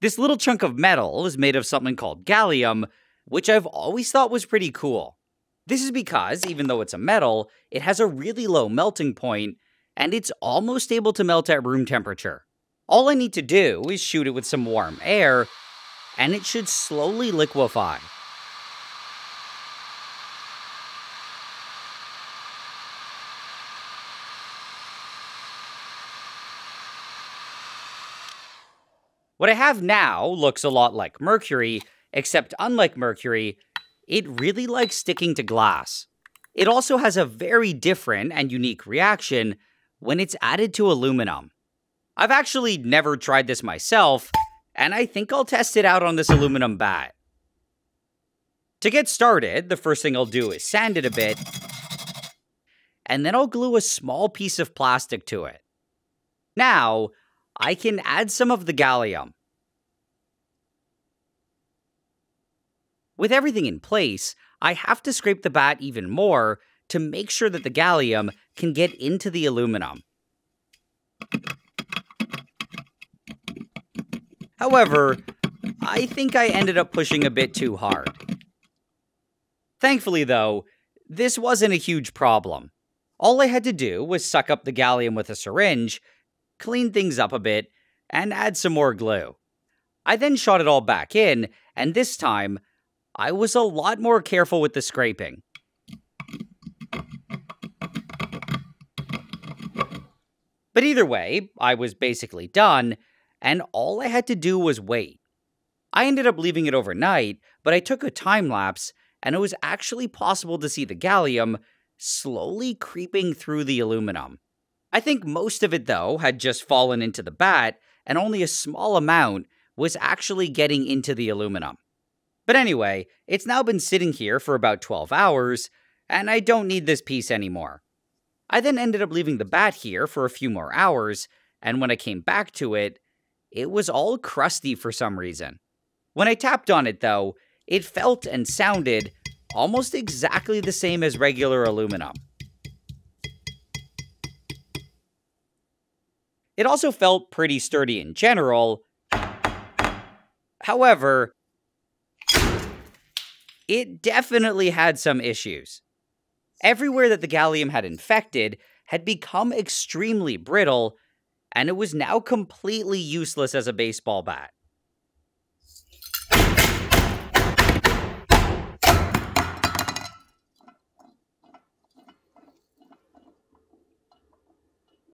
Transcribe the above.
This little chunk of metal is made of something called gallium, which I've always thought was pretty cool. This is because, even though it's a metal, it has a really low melting point, and it's almost able to melt at room temperature. All I need to do is shoot it with some warm air, and it should slowly liquefy. What I have now looks a lot like mercury, except unlike mercury, it really likes sticking to glass. It also has a very different and unique reaction when it's added to aluminum. I've actually never tried this myself, and I think I'll test it out on this aluminum bat. To get started, the first thing I'll do is sand it a bit, and then I'll glue a small piece of plastic to it. Now, I can add some of the gallium. With everything in place, I have to scrape the bat even more to make sure that the gallium can get into the aluminum. However, I think I ended up pushing a bit too hard. Thankfully though, this wasn't a huge problem. All I had to do was suck up the gallium with a syringe, clean things up a bit, and add some more glue. I then shot it all back in, and this time, I was a lot more careful with the scraping. But either way, I was basically done, and all I had to do was wait. I ended up leaving it overnight, but I took a time lapse, and it was actually possible to see the gallium slowly creeping through the aluminum. I think most of it, though, had just fallen into the bat, and only a small amount was actually getting into the aluminum. But anyway, it's now been sitting here for about 12 hours, and I don't need this piece anymore. I then ended up leaving the bat here for a few more hours, and when I came back to it, it was all crusty for some reason. When I tapped on it, though, it felt and sounded almost exactly the same as regular aluminum. It also felt pretty sturdy in general. However, it definitely had some issues. Everywhere that the gallium had infected had become extremely brittle, and it was now completely useless as a baseball bat.